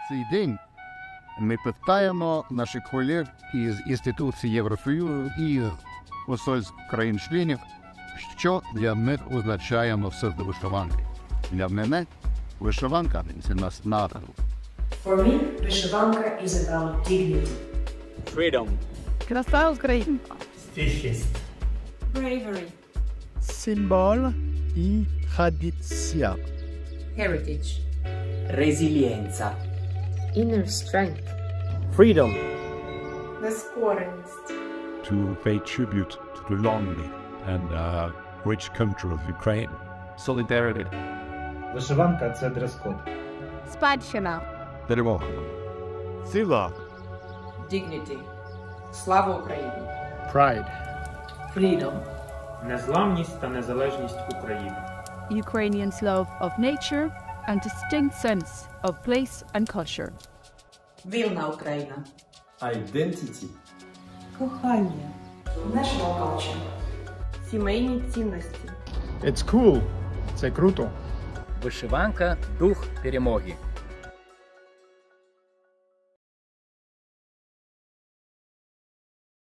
цей день ми питаємо наших колег із інституції Євросоюзу і посольств країн-членів, що для них означає все до вишиванки. Для мене вишиванка – це нас надо. For me, вишиванка is about dignity. Freedom. Краса України. Стійкість. Bravery. Символ і традиція. Heritage. Резилієнця. Inner strength. Freedom. Нескореність. To pay tribute to the long and rich country of Ukraine. Solidarity. Вишиванка – це дрес-код. Спадщина. Перемога. Сила. Dignity. Слава Україні. Pride. Freedom. Незламність та незалежність України. Ukrainians' love of nature and distinct sense of place and culture. Вільна Україна. Identity. Кохання. National culture. Сімейні цінності. It's cool. Це круто. Вишиванка – дух перемоги.